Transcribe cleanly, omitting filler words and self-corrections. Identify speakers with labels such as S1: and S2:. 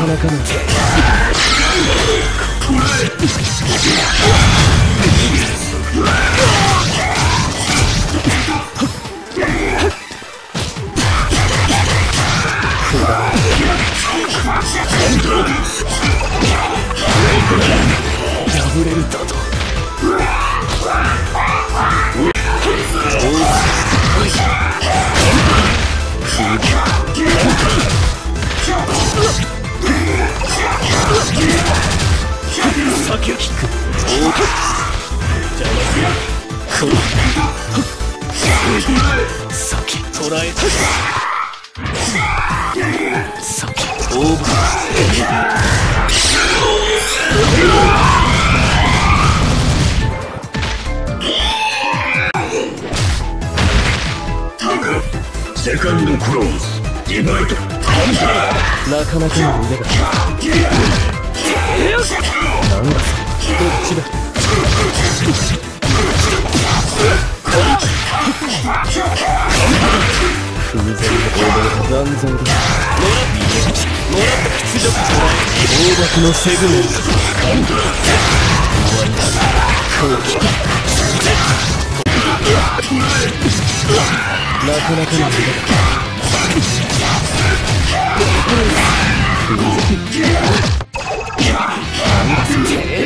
S1: なかの破れるだと先を引く先捕らえた先オーバ
S2: セカンドクローズディバイド
S1: なかなかの腕だなんだそれどっちだ風前で残像だ屈辱大幕のセグメント終わりだ後期なかなかの腕だ風前なんだそれ